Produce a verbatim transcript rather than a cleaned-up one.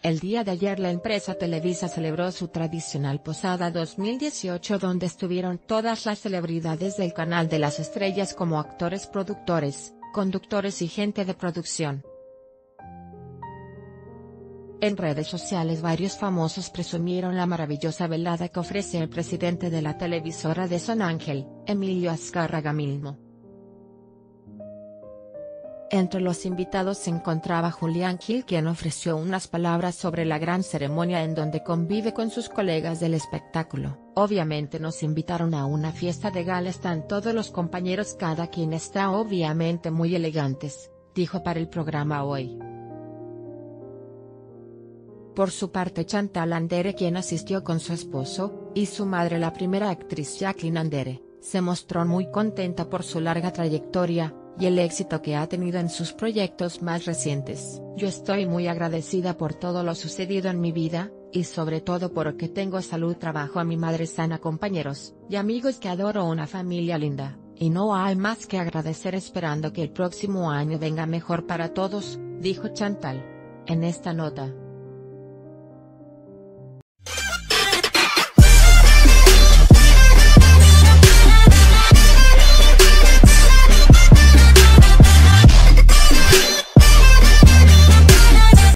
El día de ayer la empresa Televisa celebró su tradicional Posada dos mil dieciocho donde estuvieron todas las celebridades del canal de las estrellas como actores, productores, conductores y gente de producción. En redes sociales varios famosos presumieron la maravillosa velada que ofrece el presidente de la televisora de San Ángel, Emilio Azcárraga Milmo. Entre los invitados se encontraba Julián Gil, quien ofreció unas palabras sobre la gran ceremonia en donde convive con sus colegas del espectáculo. Obviamente nos invitaron a una fiesta de gala, están todos los compañeros, cada quien está obviamente muy elegantes, dijo para el programa Hoy. Por su parte Chantal Andere, quien asistió con su esposo, y su madre la primera actriz Jacqueline Andere, se mostró muy contenta por su larga trayectoria, y el éxito que ha tenido en sus proyectos más recientes. Yo estoy muy agradecida por todo lo sucedido en mi vida, y sobre todo porque tengo salud, trabajo, a mi madre sana, compañeros y amigos que adoro, una familia linda, y no hay más que agradecer, esperando que el próximo año venga mejor para todos, dijo Chantal. En esta nota,